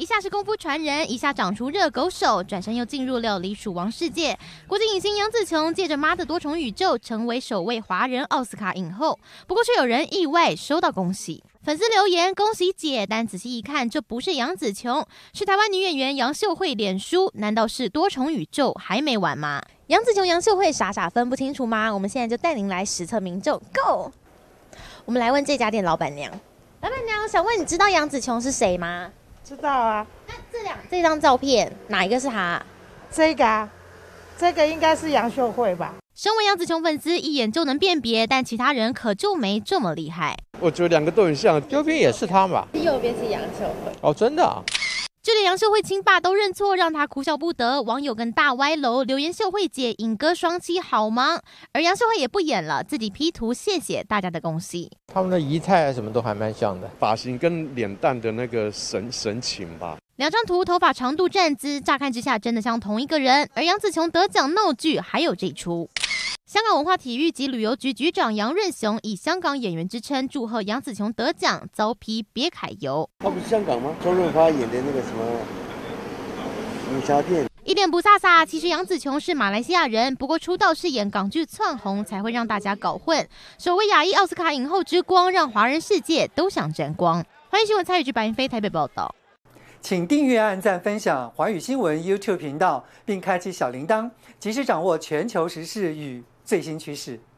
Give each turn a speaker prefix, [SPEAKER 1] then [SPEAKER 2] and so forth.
[SPEAKER 1] 一下是功夫传人，一下长出热狗手，转身又进入料理鼠王世界。国际影星杨紫琼借着《妈的多重宇宙》成为首位华人奥斯卡影后，不过却有人意外收到恭喜。粉丝留言恭喜姐，但仔细一看，这不是杨紫琼，是台湾女演员杨秀慧脸书，难道是多重宇宙还没完吗？杨紫琼、杨秀慧傻傻分不清楚吗？我们现在就带您来实测民众 ，Go！ 我们来问这家店老板娘，老板娘想问，你知道杨紫琼是谁吗？
[SPEAKER 2] 知道啊。
[SPEAKER 1] 那这张照片哪一个是她？
[SPEAKER 2] 这个啊，这个应该是杨秀慧吧。
[SPEAKER 1] 身为杨紫琼粉丝，一眼就能辨别，但其他人可就没这么厉害。
[SPEAKER 3] 我觉得两个都很像，右边也是他吧？
[SPEAKER 1] 右边是杨秀慧。
[SPEAKER 3] 哦，真的啊？
[SPEAKER 1] 就连杨秀慧亲爸都认错，让他哭笑不得。网友更大歪楼留言：秀慧姐影歌双栖好忙。而杨秀慧也不演了，自己 P 图谢谢大家的恭喜。
[SPEAKER 3] 他们的仪态什么都还蛮像的，
[SPEAKER 4] 发型跟脸蛋的那个神情吧。
[SPEAKER 1] 两张图头发长度站姿，乍看之下真的像同一个人。而杨紫琼得奖闹剧还有这出。香港文化体育及旅游局局长杨润雄以香港演员之称祝贺杨紫琼得奖，遭批别揩油。
[SPEAKER 5] 他不是香港吗？周润发演的那个什么武侠片。
[SPEAKER 1] 一脸不飒飒，其实杨紫琼是马来西亚人，不过出道是演港剧窜红，才会让大家搞混。首位亚裔奥斯卡影后之光，让华人世界都想沾光。欢迎新闻参与之白云飞台北报道。
[SPEAKER 6] 请订阅、按赞、分享华语新闻 YouTube 频道，并开启小铃铛，及时掌握全球时事与最新趋势。